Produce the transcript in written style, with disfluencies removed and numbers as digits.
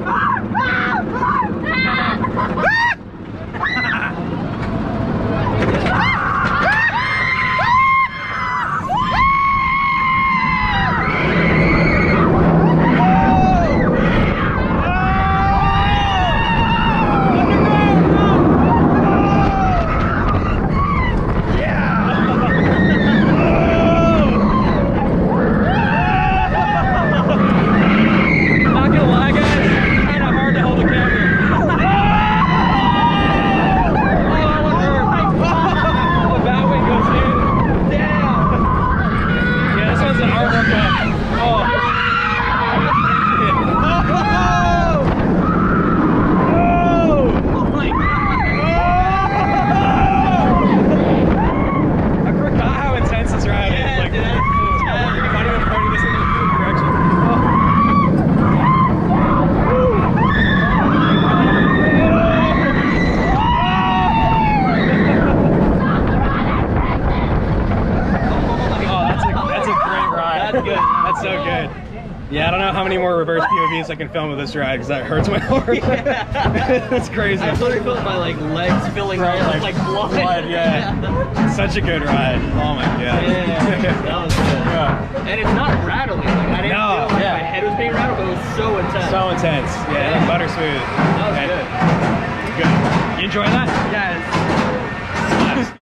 That's so good. Yeah, I don't know how many more reverse POVs I can film with this ride because that hurts my heart. That's crazy. I literally felt my legs filling up with blood. Yeah. Such a good ride. Oh my god. Yeah, that was good. Yeah. And it's not rattling. I didn't feel like my head was being rattled, but it was so intense. So intense. Yeah, butter smooth. That was good. Good. You enjoy that? Yes.